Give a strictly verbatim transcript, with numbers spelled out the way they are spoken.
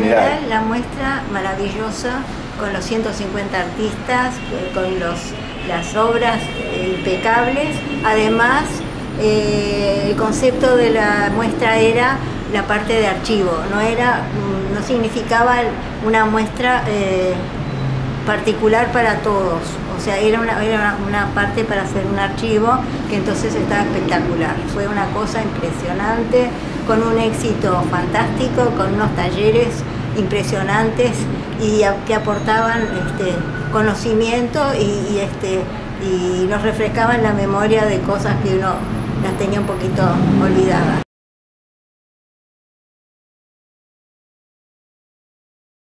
general, la muestra maravillosa, con los ciento cincuenta artistas, con los, las obras eh, impecables. Además, eh, el concepto de la muestra era la parte de archivo, no, era, no significaba una muestra eh, particular para todos, o sea, era, una, era una parte para hacer un archivo que entonces estaba espectacular. Fue una cosa impresionante, con un éxito fantástico, con unos talleres impresionantes y a, que aportaban este, conocimiento y, y, este, y nos refrescaban la memoria de cosas que uno las tenía un poquito olvidadas.